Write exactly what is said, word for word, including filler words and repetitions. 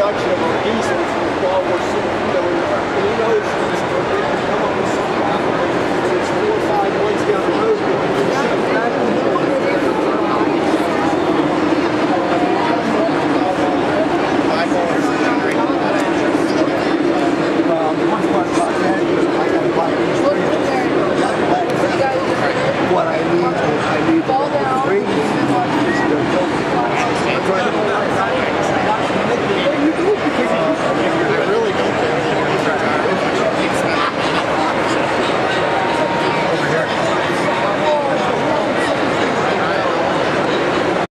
production of our diesels while we're, you know, and he knows he's going to come up with something. It's four or five months down the